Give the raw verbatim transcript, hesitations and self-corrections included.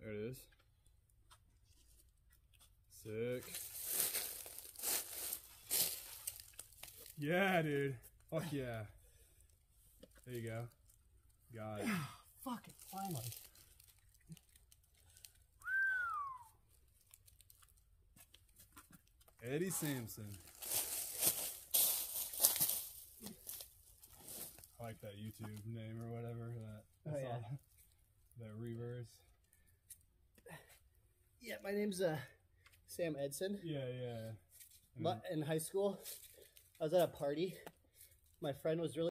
There it is. Sick. Yeah, dude. Fuck yeah. There you go. Got it. Fucking finally. Eddie Sampson. I like that YouTube name or whatever. That, Oh, yeah. all, that reverse. Yeah, my name's uh, Sam Edson. Yeah, yeah. But in high school, I was at a party. My friend was really